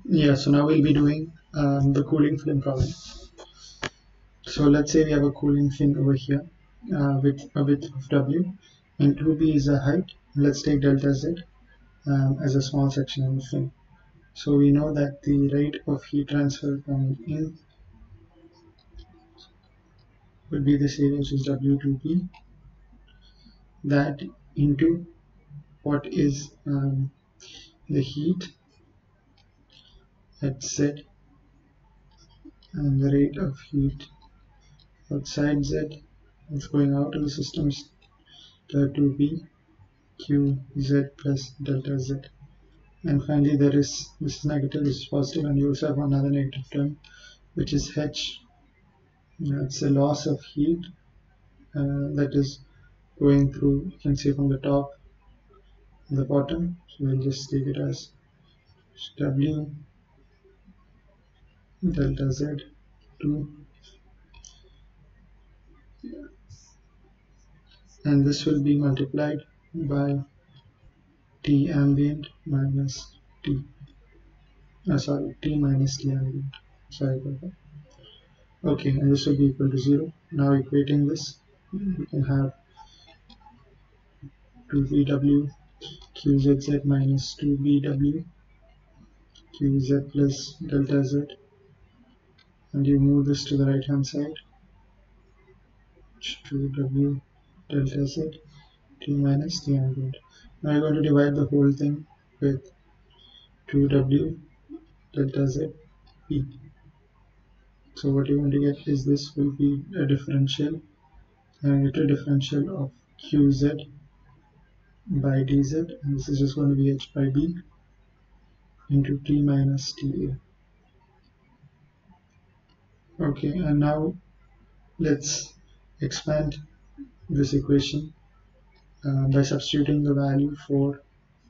Yeah, so now we'll be doing the cooling fin problem. So let's say we have a cooling fin over here with a width of W and 2B is the height. Let's take delta Z as a small section in the fin. So we know that the rate of heat transfer coming in would be this area, which is W2B, that into what is the heat at Z, and the rate of heat outside Z that's going out of the system is 2B QZ plus delta Z. And finally there is, this is negative, this is positive, and you also have another negative term which is H. It's a loss of heat that is going through, you can see, from the top and the bottom. So we'll just take it as W delta Z 2, and this will be multiplied by T ambient minus T T minus T ambient, sorry about that. Okay, and this will be equal to 0. Now equating this, we can have 2VW QZZ minus 2BW QZ plus delta Z, and you move this to the right hand side, 2W delta Z T minus T ambient. Now you're going to divide the whole thing with 2W delta Z P. So what you're going to get is, this will be a differential, and get a differential of QZ by dz, and this is just going to be H by B into T minus TA. Okay, and now let's expand this equation by substituting the value for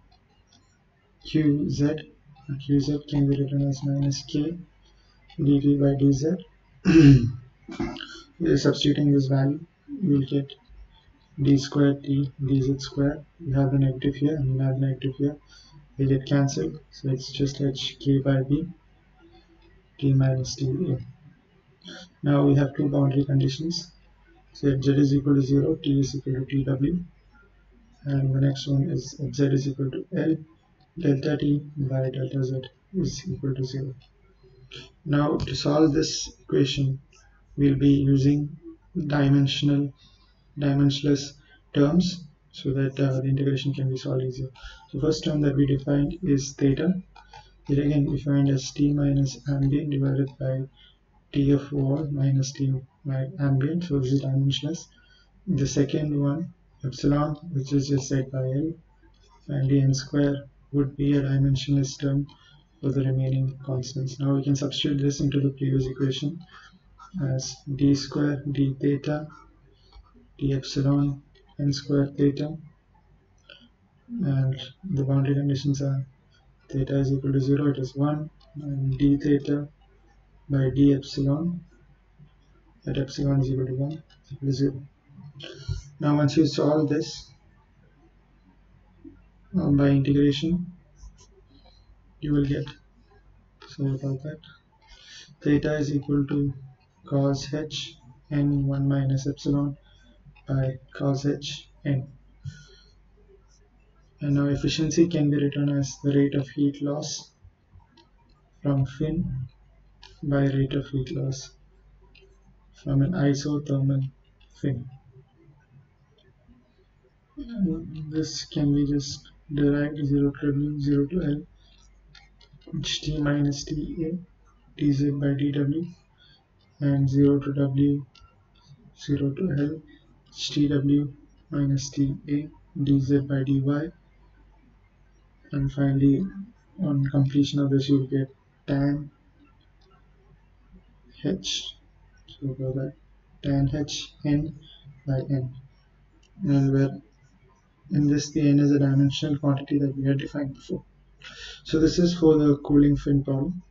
QZ. QZ can be written as minus K dV by dz. Substituting this value, you will get d squared T dz squared. You have the negative here and you have the negative here. They get cancelled, so it's just HK by B T minus TA. Now we have two boundary conditions. So if Z is equal to 0, T is equal to TW, and the next one is if Z is equal to L, delta T by delta Z is equal to 0. Now to solve this equation, we'll be using dimensionless terms so that the integration can be solved easier. The first term that we defined is theta. It again we find as T minus ambient divided by T of wall minus T ambient, so this is dimensionless. The second one, epsilon, which is just Z by L, and the n square would be a dimensionless term for the remaining constants. Now we can substitute this into the previous equation as d square d theta d epsilon n square theta, and the boundary conditions are theta is equal to 0, it is 1, and d theta by d epsilon at epsilon is equal to 1 is equal to 0. Now once you solve this by integration, you will get, sorry about that, theta is equal to cos h n 1 minus epsilon by cos h n. And now efficiency can be written as the rate of heat loss from fin by rate of heat loss from an isothermal fin. This can be just derived 0 to W, 0 to L, Ht minus Ta dz by dW, and 0 to W, 0 to L, Htw minus Ta dz by dy, and finally on completion of this you will get tan h, so for that tan h n by n, and where in this the n is a dimensional quantity that we had defined before. So this is for the cooling fin problem.